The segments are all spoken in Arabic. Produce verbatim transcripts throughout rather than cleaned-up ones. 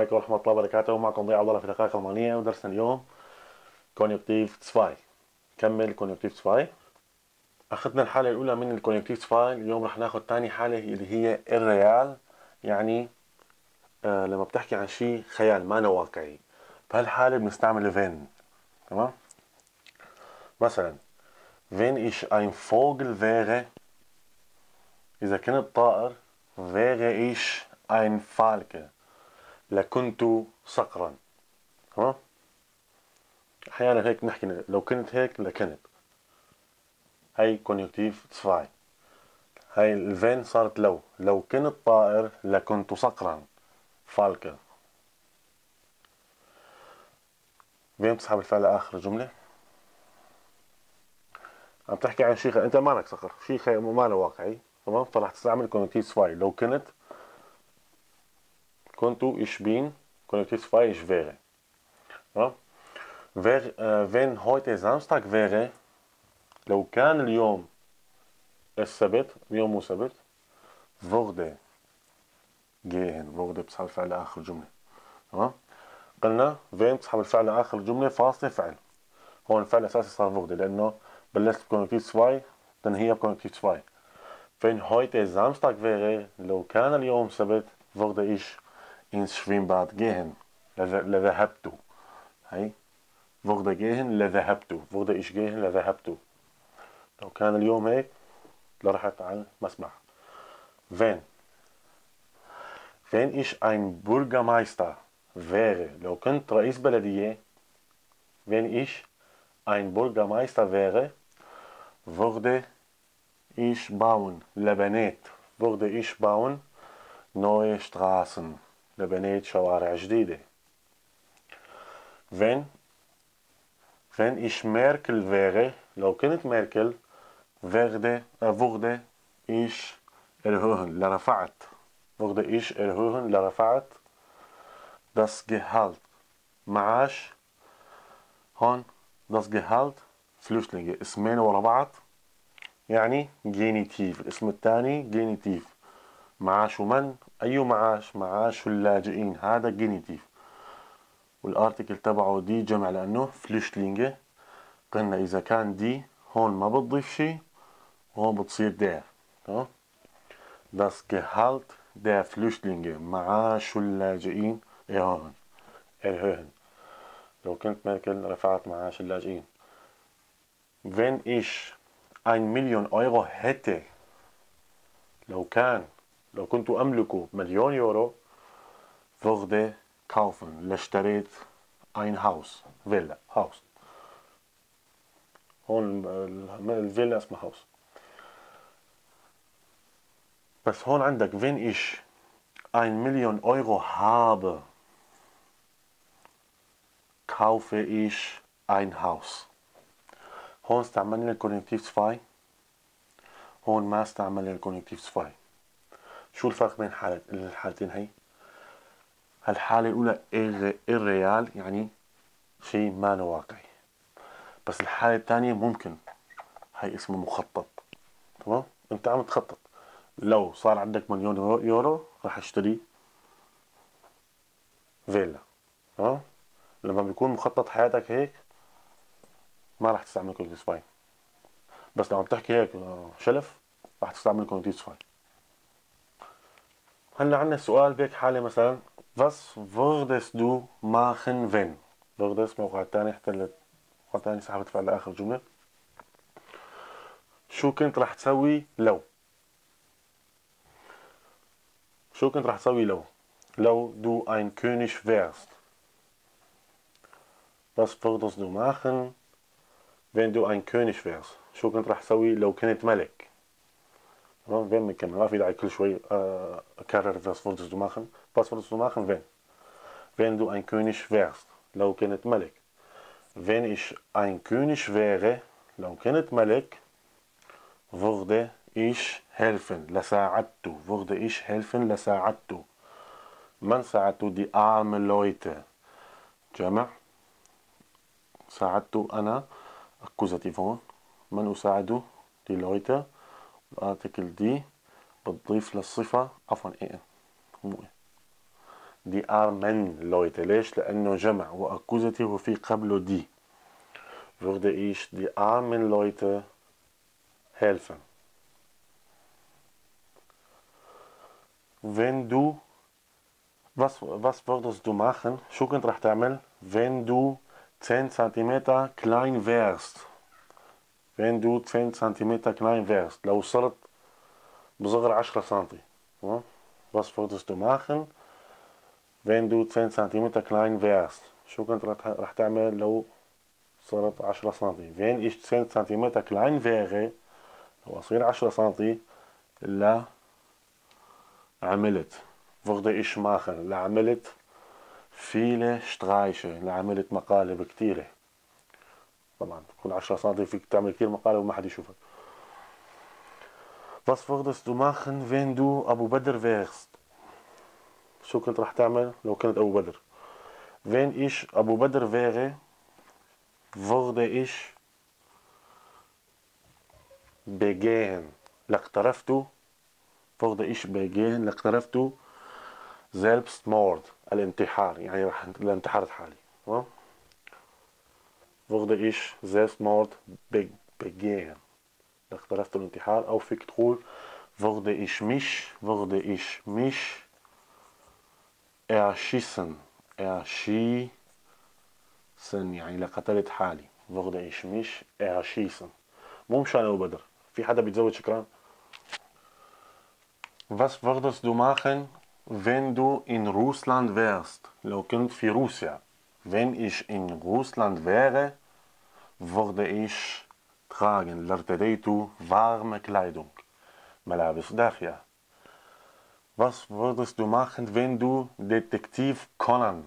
عليكم ورحمة الله وبركاته. معكم ضياء عبد الله في دقائق ألمانية، ودرسنا اليوم كونيوكتيف اثنين. كمل كونيوكتيف اثنين. أخذنا الحالة الأولى من الكونيوكتيف اثنين. اليوم رح ناخذ ثاني حالة اللي هي الريال، يعني آه لما بتحكي عن شيء خيال ما واقعي. بهالحالة بنستعمل فين. تمام؟ مثلا wenn ich ein Vogel wäre، إذا كنت طائر، wäre ich ein Falke، لكنت صقرا. تمام؟ أحيانا هيك نحكي لو كنت هيك لكنت. هاي كونيوكتيف اثنين. هاي الفين صارت لو لو كنت طائر لكنت صقرا، فالكة. فين بتسحب الفعل آخر الجملة؟ عم تحكي عن شيء خ... أنت مالك صقر، شيء خ... ما له واقعي. تمام؟ فراح تستعمل كونيوكتيف اثنين. لو كنت كنت إيش بين كونيوكتيف اثنين إيش wäre. تمام؟ Wer, äh, wenn heute Samstag wäre، لو كان اليوم السبت، اليوم مو سبت، würde gehen. würde بتسحب الفعل آخر الجملة. تمام؟ قلنا فين بتسحب الفعل آخر الجملة فاصلة فعل. هون الفعل الأساسي صار würde لأنه بلشت بكونيوكتيف اثنين تنهيها بكونيوكتيف اثنين. wenn heute Samstag wäre، لو كان اليوم سبت، würde ich ins Schwimmbad gehen. لذهبت. هاي würde gehen لذهبت. würde ich gehen لذهبت. لو كان اليوم هيك لرحت على المسبح. wenn wenn ich ein Bürgermeister wäre، لو كنت رئيس بلدية، wenn ich ein Bürgermeister wäre، würde ich bauen، لبنيت، würde ich bauen neue Straßen، لبنيت شوارع جديدة. wenn wenn ich Merkel wäre، لو كنت ميركل، werde würde ich erhöhen، لرفعت، würde ich erhöhen لرفعت das Gehalt، معاش. هون das Gehalt فلوشلينجي، اسمين ورا بعض يعني جينيتيف. الاسم الثاني جينيتيف. معاش من؟ أي معاش؟ معاش اللاجئين، هذا جينيتيف. والارتكل تبعه دي جمع لأنه فلوشلينجي. قلنا إذا كان دي هون ما بتضيف شيء، هون بتصير der. تمام؟ das Gehalt der Flüchtlinge، معاش اللاجئين erhöhen. erhöhen. لو كنت ميركل رفعت معاش اللاجئين. wenn ich ein Million Euro hätte، لو كان لو كنت أملك مليون يورو، würde kaufen، لاشتريت ein Haus، فيلا، هاوس. هون الفيلا اسمها هاوس. بس هون عندك wenn ich ein Million Euro habe، kaufe ich ein Haus. هون استعملنا الكونيوكتيف اثنين، هون ما استعملنا الكونيوكتيف اثنين. شو الفرق بين حالة الحالتين هي؟ الحالة الأولى الريال يعني شيء ما له واقعي، بس الحالة الثانية ممكن، هي اسمه مخطط. تمام؟ أنت عم تخطط. لو صار عندك مليون يورو راح اشتري فيلا. تمام؟ لما بيكون مخطط حياتك هيك ما راح تستعمل كونيوكتيف اثنين. بس لو عم تحكي هيك شلف راح تستعمل كونيوكتيف اثنين. هلا عندنا سؤال بهيك حالة مثلا was würdest du machen wenn. würdest موقع الثاني احتلت موقع الثاني سحبت فعل آخر جملة. شو كنت راح تسوي لو. شو كنت راح تسوي لو لو du ein König wärst. was würdest du machen wenn du ein König wärst. شو كنت راح تسوي لو كنت ملك. تمام؟ فين بنكمل، ما في داعي كل شوي أكرر was würdest du machen. was würdest du machen wenn wenn du ein König wärst، لو كنت ملك. wenn ich ein König wäre، لو كنت ملك، würde ich helfen، لساعدت. würde ich helfen لساعدت. من ساعدت؟ die armen Leute، جمع. ساعدت أنا أكوزاتيف هون. من أساعد؟ die Leute. الارتكل دي بتضيف للصفة، عفوا إيه مو إيه دي armen Leute. ليش؟ لأنه جمع وأكوزاتيف وفي قبله دي. würde ich die armen Leute helfen. Wenn du was, was würdest du machen? شو كنت راح تعمل؟ Wenn du zehn Zentimeter klein wärst. Wenn du zehn Zentimeter klein wärst. لو صرت بصغر عشرة سنتي. Was würdest du machen? Wenn du zehn Zentimeter klein wärst. شو كنت راح تعمل لو صرت عشرة سنتي. Wenn ich zehn Zentimeter klein wäre. لو أصير عشرة سنتي. لا عملت. würde ich machen. لعملت viele Streiche. لعملت مقالب كتيرة. طبعا تكون عشرة سنتي فيك تعمل كتير مقالب وما حد يشوفك. Was würdest du machen, wenn du أبو بدر wärst? شو كنت راح تعمل لو كنت أبو بدر؟ Wenn ich أبو بدر wäre, würde ich begehen. لاقترفت würde ich begehen لاقترفت Selbstmord. الانتحار يعني راح الانتحار حالي. würde ich Selbstmord begehen. لاقترفت الانتحار. أو فيك تقول würde ich mich würde ich mich erschießen. erschießen يعني لقتلت حالي. würde ich mich erschießen. مو مشان أبو بدر. في حدا بيتزوج شكران؟ Was würdest du machen, wenn du in Russland wärst? لو كنت في روسيا. Wenn ich in Russland wäre, würde ich tragen. لارتديت warme Kleidung. ملابس دافئة. Was würdest du machen, wenn du Detektiv Conan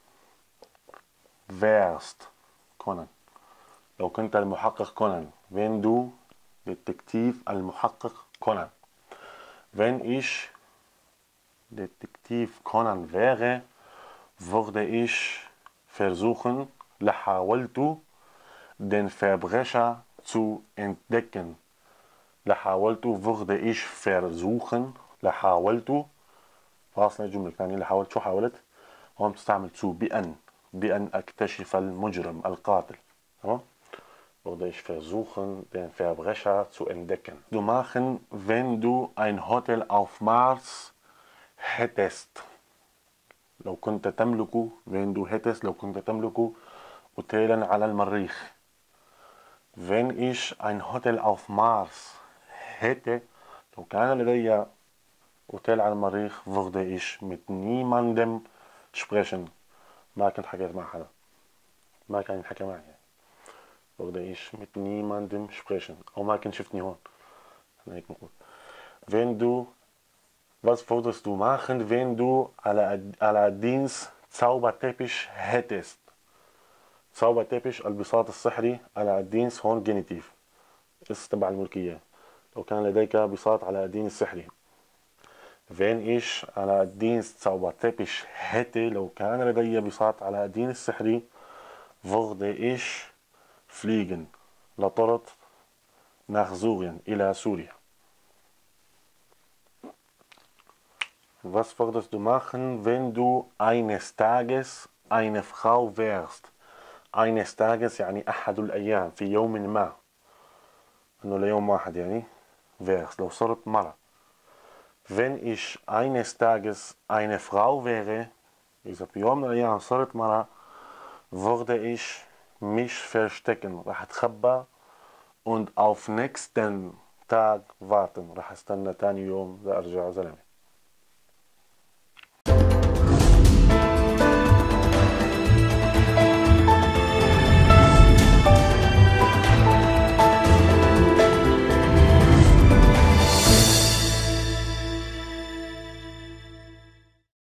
wärst? Conan. لو كنت المحقق كونان. Wenn du Detektiv المحقق كونان. Wenn ich Detektiv Conan wäre, würde ich versuchen, لحاولت den Verbrecher zu entdecken. لحاولت würde ich versuchen. لحاولت فاصلة جملة ثانية. لحاولت شو حاولت؟ هون بتستعمل zu بأن بأن أكتشف المجرم القاتل. تمام؟ würde ich versuchen, den Verbrecher zu entdecken. Du machen, wenn du ein Hotel auf Mars hättest. لو كنت تملك wenn du hättest لو كنت تملك أوتيلا على المريخ. Wenn ich ein Hotel auf Mars hätte. لو كان لدي أوتيل على المريخ würde ich mit niemandem sprechen. ما كنت حكيت مع حدا. ما كان يحكي معي. würde ich mit niemandem sprechen. أو ما كنت شفتني هون. أنا هيك بقول. Wenn du Was würdest du machen, wenn du Aladdins Zauberteppich hättest? Zauberteppich البساط السحري. Aladdins هون جينيتيف. اسم تبع الملكية. لو كان لديك بساط Aladdin السحري. Wenn ich Aladdins Zauberteppich hätte. لو كان لدي بساط Aladdin السحري. würde ich fliegen. لطرت nach Syrien. إلى سوريا. Was würdest du machen, wenn du eines Tages eine Frau wärst? eines Tages يعني أحد الأيام. في يوم ما. إنه ليوم واحد يعني. wärst. لو صرت مرة. Wenn ich eines Tages eine Frau wäre. إذا في يوم من الأيام صرت مرة. würde ich mich verstecken. راح أتخبى. Und auf nächsten Tag warten. راح استنى تاني يوم لأرجع زلمة.